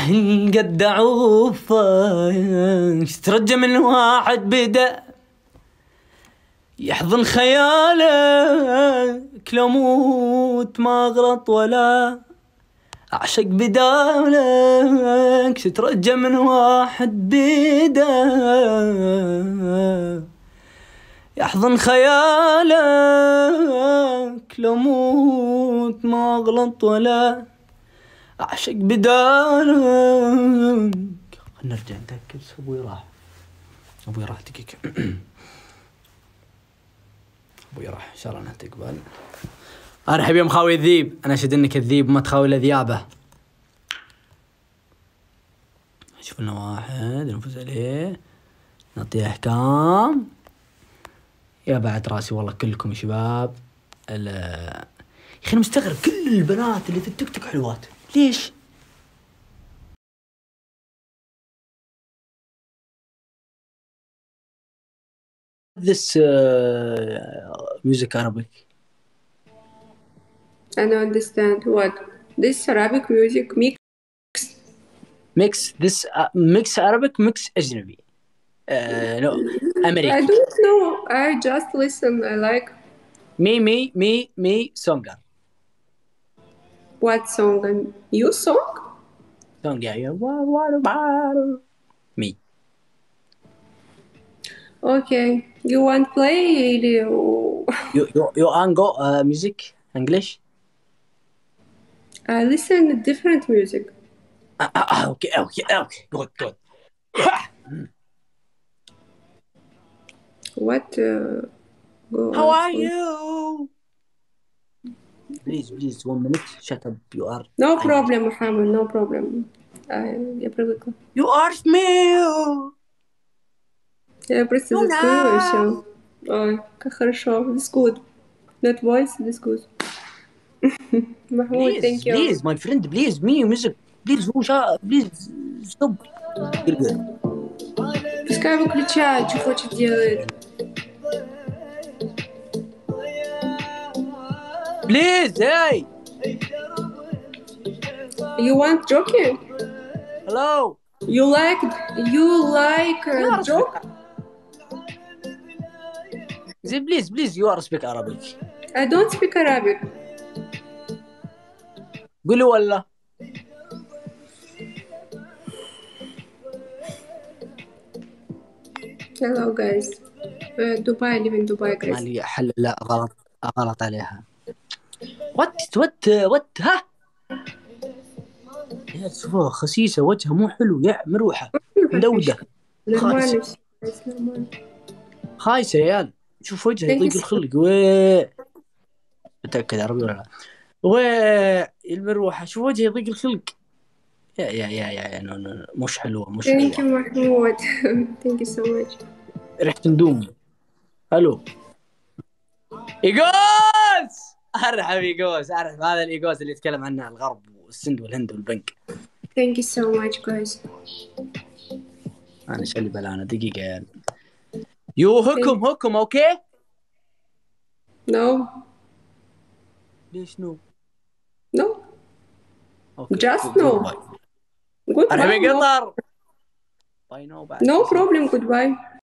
قد عوفة ترجى من واحد بدأ يحضن خيالك، لو موت ما أغلط ولا أعشق بدالك. تترجى من واحد بدأ يحضن خيالك، لو موت ما أغلط ولا أعشق بدالك. خلنا نرجع نتأكد. أبوي راح دقيقة. أبوي راح إن شاء الله أنها تقبل. أرحب يا مخاوي الذيب، أنا أشهد إنك الذيب ما تخاوي إلا ذيابه. شوف لنا واحد نفوز عليه نعطيه أحكام. يا بعد راسي والله كلكم يا شباب. يا أخي أنا مستغرب كل البنات اللي في التيك توك حلوات، ليش؟ This music Arabic. I don't understand what this Arabic music Mix this mix Arabic mix أجنبي. No American. I don't know. I just listen. I like me songer. what song? You song? Song yeah. What me. Okay. You want play? You ango music English? I listen different music. Okay. Good. What? Go How on. are you? Please 1 minute. Shut up. You are. No problem, Muhammad. No problem. Я привыкла. You are smell. Я просто заткнула и все. Ой, как хорошо. This good. That voice, this good. Mahmoud, thank you. Please, my friend, please, me music. Please, please, stop. Пускай выключает, что хочет делает. Please, hey. You want joking? Hello. You like joke? Please, you are speak Arabic. I don't speak Arabic. قولي ولا. Hello guys. Dubai, live in Dubai guys. مالي حل لا غلط عليها. What ها؟ يا شوفها خسيسة، وجهها مو حلو، يا مروحة مدودة خايسة يا عيال. شوف وجهها يضيق الخلق. متأكد عربي ولا لا؟ المروحة شوف وجهها يضيق الخلق. يا نو مش حلوة مش حلوة. Thank you محمود. Thank you so much. ريحة ندوم. الو إيجوز. أرحب إيجوز، أرحب. هذا الإيجوز اللي يتكلم عنه الغرب والسند والهند والبنك. Thank you so much guys. أنا شلي بلانا دقيقة يعني. يو هكم أوكي. No. ليش نو؟ No. Okay. Just no. Goodbye. أرحب قطر. No problem. Goodbye.